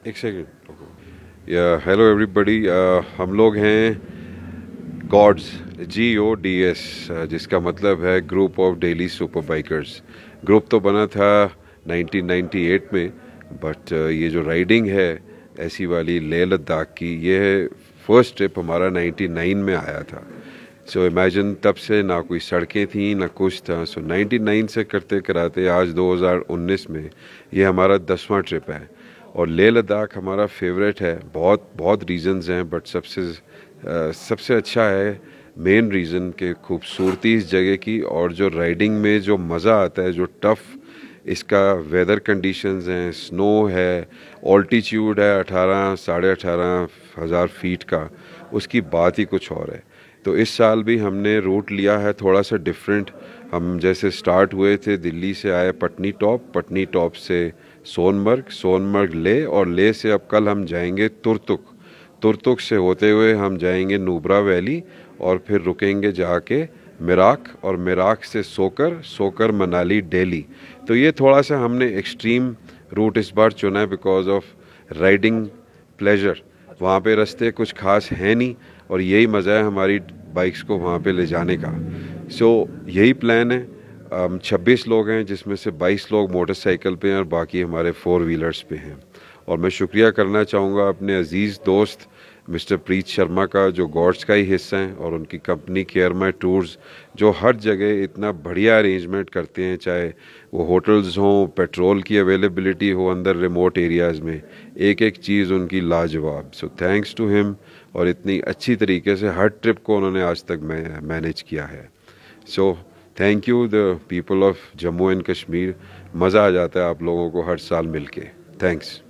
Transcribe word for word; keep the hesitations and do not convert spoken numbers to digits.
एक सेकेंड। या hello everybody, हम लोग हैं gods G O D S, जिसका मतलब है group of daily super bikers. Group तो बना था नाइनटीन नाइंटी एट में, बट ये जो राइडिंग है ऐसी वाली लेह लद्दाख की, ये फर्स्ट ट्रिप हमारा नाइंटी नाइन में आया था। सो so, इमेजिन, तब से ना कोई सड़कें थी ना कुछ था। सो so, नाइंटी नाइन से करते कराते आज दो हज़ार उन्नीस में ये हमारा दसवां ट्रिप है और लेह लद्दाख हमारा फेवरेट है। बहुत बहुत रीज़न्स हैं, बट सबसे आ, सबसे अच्छा है मेन रीज़न के खूबसूरती इस जगह की, और जो राइडिंग में जो मज़ा आता है, जो टफ़ इसका वेदर कंडीशंस हैं, स्नो है, ऑल्टीट्यूड है अठारह साढ़े अठारह हज़ार फीट का, उसकी बात ही कुछ और है। तो इस साल भी हमने रूट लिया है थोड़ा सा डिफरेंट। हम जैसे स्टार्ट हुए थे दिल्ली से, आए पटनी टॉप, पटनी टॉप से सोनमर्ग, सोनमर्ग ले, और ले से अब कल हम जाएंगे तुरतुक, तुरतुक से होते हुए हम जाएंगे नुब्रा वैली, और फिर रुकेंगे जाके मिराक, और मिराक से सोकर, सोकर मनाली दिल्ली। तो ये थोड़ा सा हमने एक्सट्रीम रूट इस बार चुना है बिकॉज ऑफ राइडिंग प्लेजर। वहाँ पे रास्ते कुछ खास है नहीं, और यही मज़ा है हमारी बाइक्स को वहाँ पे ले जाने का। सो so, यही प्लान है। हम छब्बीस लोग हैं, जिसमें से बाईस लोग मोटरसाइकिल पे हैं और बाकी हमारे फोर व्हीलर्स पे हैं। और मैं शुक्रिया करना चाहूँगा अपने अजीज़ दोस्त मिस्टर प्रीत शर्मा का, जो गॉड्स का ही हिस्सा हैं, और उनकी कंपनी केयर माई टूर्स, जो हर जगह इतना बढ़िया अरेंजमेंट करते हैं, चाहे वो होटल्स हों, पेट्रोल की अवेलेबिलिटी हो अंदर रिमोट एरियाज़ में, एक एक चीज़ उनकी लाजवाब। सो थैंक्स टू हिम, और इतनी अच्छी तरीके से हर ट्रिप को उन्होंने आज तक मैनेज किया है। So thank you the people of Jammu and Kashmir. मज़ा आ जाता है आप लोगों को हर साल मिल के। थैंक्स।